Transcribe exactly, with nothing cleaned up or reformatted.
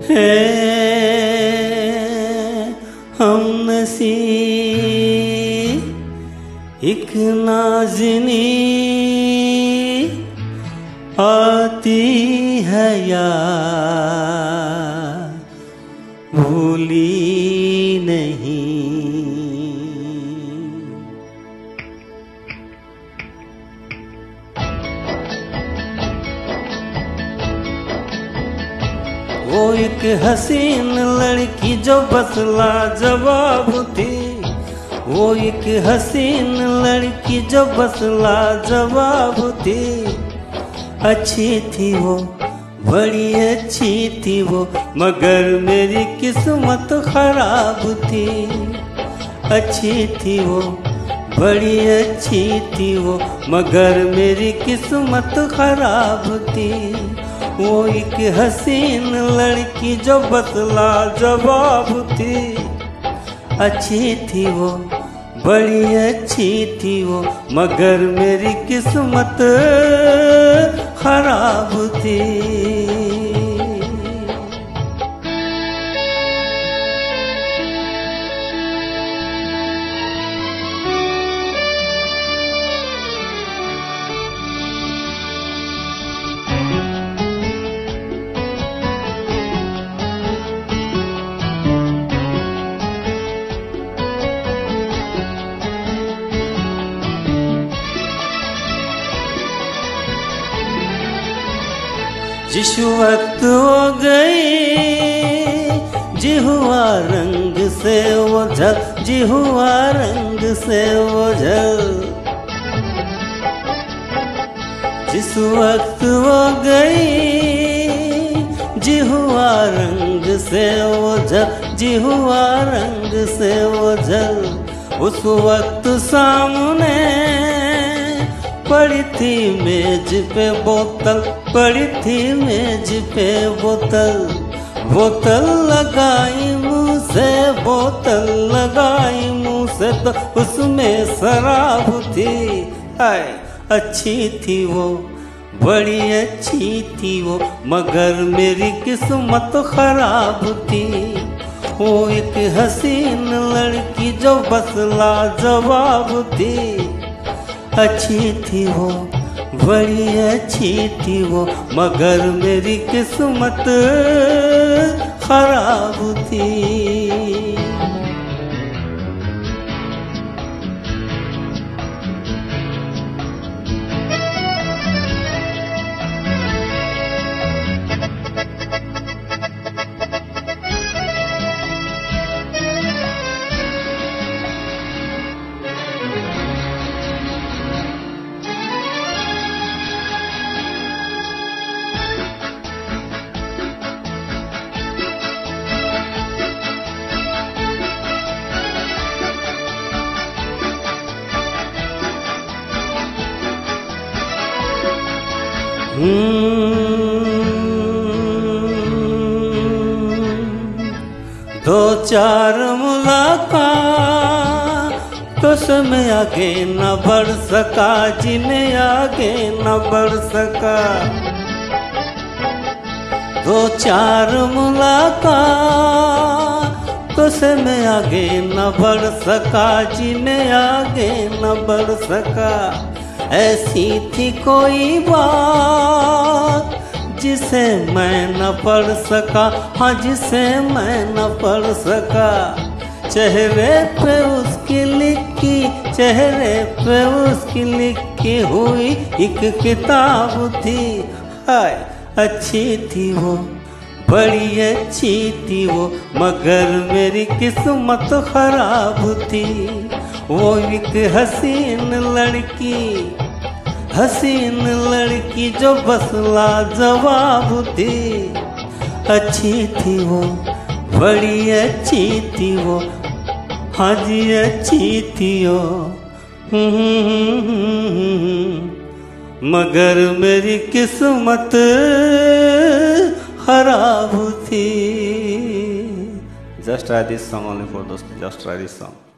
है हमनसी एक नाज़नी आती है यार भूली नहीं। वो एक हसीन लड़की जो बस लाजवाब थी, वो एक हसीन लड़की जो बस लाजवाब थी। अच्छी थी वो, बड़ी अच्छी थी वो, मगर मेरी किस्मत खराब थी। अच्छी थी वो, बड़ी अच्छी थी वो, मगर मेरी किस्मत खराब थी। वो एक हसीन लड़की जो बस लाजवाब थी। अच्छी थी वो, बड़ी अच्छी थी वो, मगर मेरी किस्मत खराब थी। जिस वक्त वो गई जी हुआ रंग से वो झल, जी हुआ रंग से वो झल। जिस वक्त वो गई जी हुआ रंग से वो झल, जी हुआ रंग से वो झल। उस वक्त सामने पड़ी थी मेज पे बोतल, पड़ी थी मेज पे बोतल। बोतल लगाई मुँह से, बोतल लगाई मुँह से, तो उसमें शराब थी। हाय अच्छी थी वो, बड़ी अच्छी थी वो, मगर मेरी किस्मत खराब थी। वो एक हसीन लड़की जो बस लाजवाब थी। अच्छी थी वो, बड़ी अच्छी थी वो, मगर मेरी किस्मत खराब थी। दो चार मुलाकात तो समय आगे न बढ़ सका जी, मैं आगे न बढ़ सका। दो चार मुलाकात तो समय आगे न बढ़ सका जी, मैं आगे न बढ़ सका। ऐसी थी कोई बात जिसे मैं न पढ़ सका, हाँ जिसे मैं न पढ़ सका। चेहरे पे उसकी लिखी, चेहरे पे उसकी लिखी हुई एक किताब थी। हाय अच्छी थी वो, बड़ी अच्छी थी वो, मगर मेरी किस्मत खराब थी। वो एक हसीन लड़की, हसीन लड़की जो बस लाजवाब थी। अच्छी थी वो, बड़ी अच्छी थी वो, हाँ जी अच्छी थी वो, मगर मेरी किस्मत खराब थी। Just try this song only for those. Just try this song.